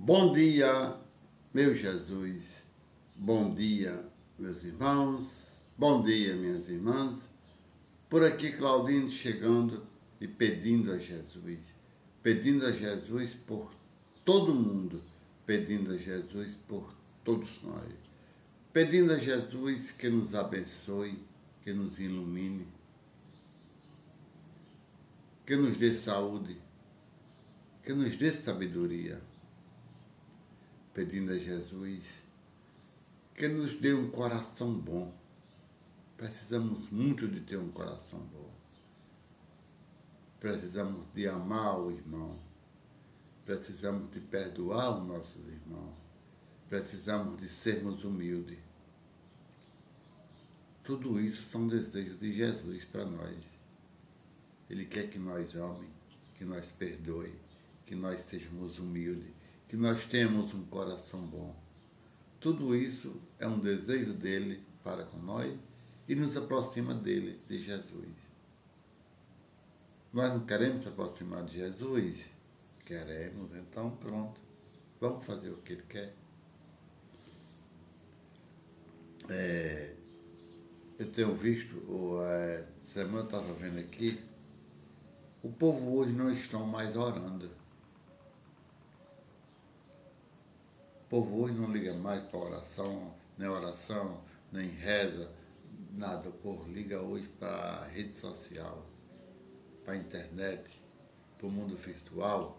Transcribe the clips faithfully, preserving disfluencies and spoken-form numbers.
Bom dia, meu Jesus. Bom dia, meus irmãos. Bom dia, minhas irmãs. Por aqui, Claudino chegando e pedindo a Jesus. Pedindo a Jesus por todo mundo. Pedindo a Jesus por todos nós. Pedindo a Jesus que nos abençoe, que nos ilumine, que nos dê saúde, que nos dê sabedoria. Pedindo a Jesus que nos dê um coração bom. Precisamos muito de ter um coração bom. Precisamos de amar o irmão. Precisamos de perdoar os nossos irmãos. Precisamos de sermos humildes. Tudo isso são desejos de Jesus para nós. Ele quer que nós amemos, que nós perdoemos, que nós sejamos humildes, que nós tenhamos um coração bom. Tudo isso é um desejo dele para com nós e nos aproxima dele, de Jesus. Nós não queremos nos aproximar de Jesus? Queremos, então pronto. Vamos fazer o que ele quer. É, eu tenho visto, é, semana eu estava vendo aqui, o povo hoje não estão mais orando. O povo hoje não liga mais para oração, nem oração, nem reza, nada. O povo liga hoje para a rede social, para a internet, para o mundo virtual.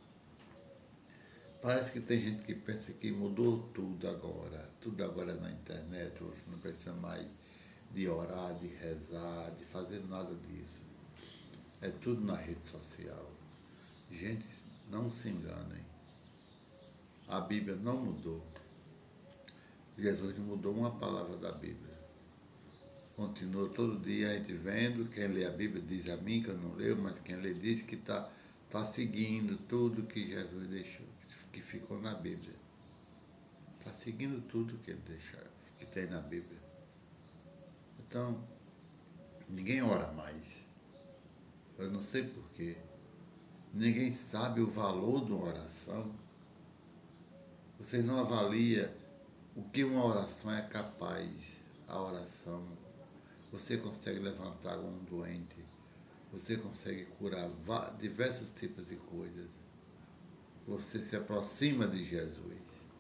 Parece que tem gente que pensa que mudou tudo agora. Tudo agora é na internet, você não precisa mais de orar, de rezar, de fazer nada disso. É tudo na rede social. Gente, não se enganem. A Bíblia não mudou. Jesus não mudou uma palavra da Bíblia. Continua todo dia a gente vendo, quem lê a Bíblia diz a mim que eu não leio, mas quem lê diz que está tá seguindo tudo que Jesus deixou, que ficou na Bíblia. Está seguindo tudo que ele deixou, que tem na Bíblia. Então, ninguém ora mais. Eu não sei porquê. Ninguém sabe o valor de uma oração. Vocês não avaliam o que uma oração é capaz. A oração. Você consegue levantar um doente. Você consegue curar diversos tipos de coisas. Você se aproxima de Jesus.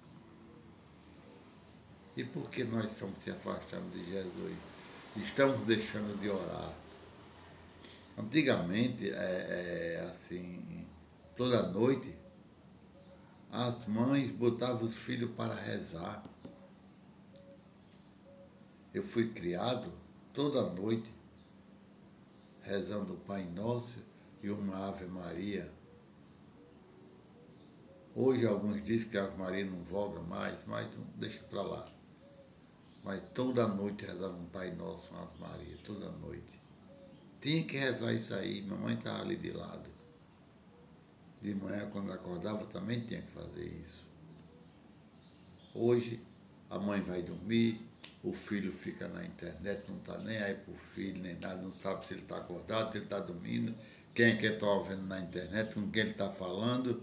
E por que nós estamos se afastando de Jesus? Estamos deixando de orar. Antigamente, é, é, assim, toda noite, as mães botavam os filhos para rezar. Eu fui criado toda noite rezando o Pai Nosso e uma Ave Maria. Hoje alguns dizem que a Ave Maria não voga mais, mas deixa para lá. Mas toda noite rezava um Pai Nosso, uma Ave Maria, toda noite. Tinha que rezar isso aí, mamãe estava ali de lado. De manhã, quando acordava, também tinha que fazer isso. Hoje, a mãe vai dormir, o filho fica na internet, não está nem aí para o filho, nem nada, não sabe se ele está acordado, se ele está dormindo, quem é que está ouvindo na internet, com quem ele está falando.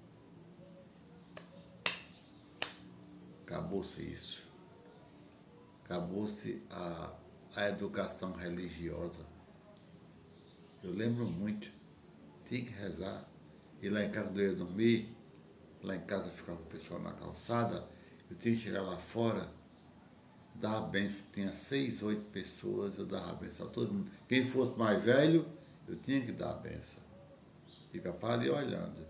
Acabou-se isso. Acabou-se a, a educação religiosa. Eu lembro muito, tinha que rezar. E lá em casa eu ia dormir, lá em casa ficava o pessoal na calçada, eu tinha que chegar lá fora, dar a benção. Tinha seis, oito pessoas, eu dava a benção a todo mundo. Quem fosse mais velho, eu tinha que dar a benção. E papai ali olhando.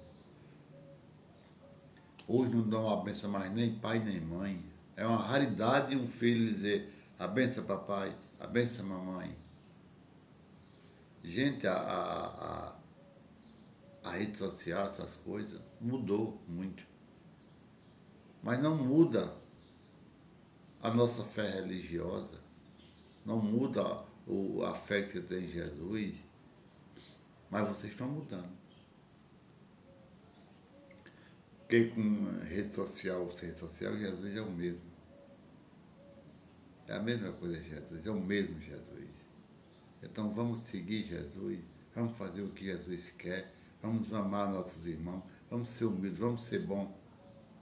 Hoje não dão a benção mais nem pai nem mãe. É uma raridade um filho dizer a benção papai, a benção mamãe. Gente, a, a, a, a rede social, essas coisas, mudou muito. Mas não muda a nossa fé religiosa, não muda o, a fé que você tem em Jesus, mas vocês estão mudando. Porque com rede social ou sem rede social, Jesus é o mesmo. É a mesma coisa Jesus, é o mesmo Jesus. Então vamos seguir Jesus, vamos fazer o que Jesus quer, vamos amar nossos irmãos, vamos ser humildes, vamos ser bons.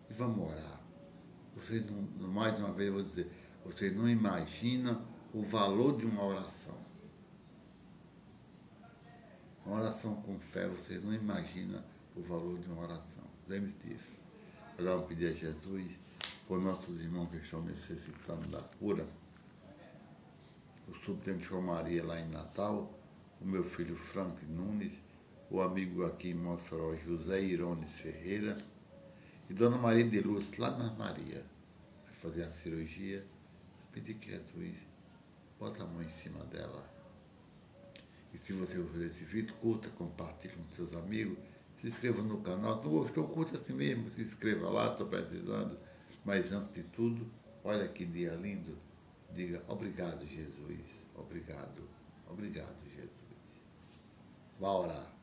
E vamos orar. Vocês não, mais uma vez eu vou dizer, vocês não imaginam o valor de uma oração. Uma oração com fé, vocês não imaginam o valor de uma oração. Lembre-se disso. Vamos pedir a Jesus, por nossos irmãos que estão necessitando da cura, o subtenente João Maria lá em Natal, o meu filho Frank Nunes, o amigo aqui em Mossoró, José Irones Ferreira, e Dona Maria de Luz, lá na Maria, vai fazer a cirurgia. Pedir que Jesus bota a mão em cima dela. E se você gostou desse vídeo, curta, compartilhe com seus amigos, se inscreva no canal. Se não gostou, curta assim mesmo, se inscreva lá, estou precisando. Mas antes de tudo, olha que dia lindo. Diga obrigado, Jesus. Obrigado. Obrigado, Jesus. Vá orar.